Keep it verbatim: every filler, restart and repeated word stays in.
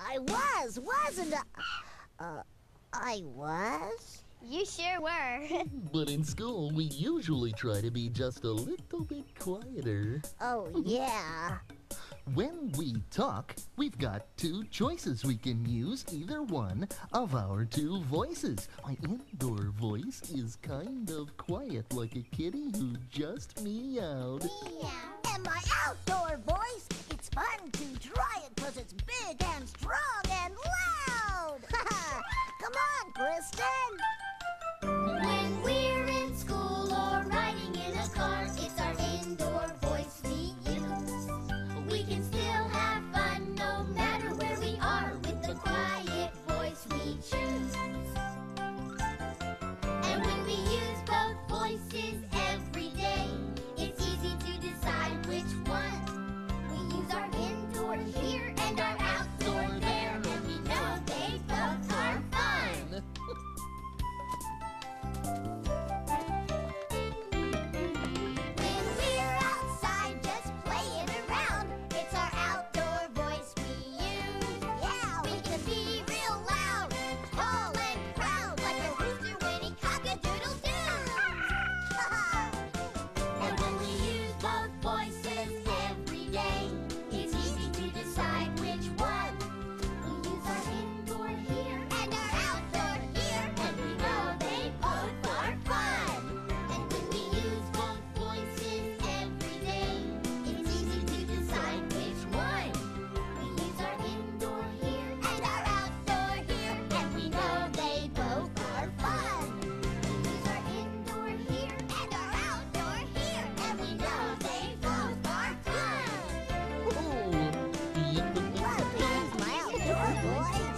I was, wasn't I? Uh, I was? You sure were. But in school, we usually try to be just a little bit quieter. Oh, yeah. When we talk, we've got two choices. We can use either one of our two voices. My indoor voice is kind of quiet, like a kitty who just meowed. Meow. And my outdoor voice, it's fun to try it because it's big and strong and loud. Come on, Kristen. When we're in school or riding in a car, it's our indoor voice we use. We can still have fun no matter where we are with the quiet voice we choose. And when we use both voices every day, it's easy to decide which one. We use our indoor here and our outdoor there, and we know they both are fun. When we're outside just playing around, it's our outdoor voice we use. Yeah, we can be real loud, tall and proud, like a rooster when he cock-a-doodle-doo. And when we use both voices every day, it's easy to decide which one. We use our indoor here and our outdoor here, and we know they both are fun. And when we use both voices every day, it's easy to decide which one. We use our indoor here and our outdoor here, and we know they both are fun. We use our indoor here and our outdoor here, and we know they both are fun. Oh, yeah. Well, here's my outdoor voice.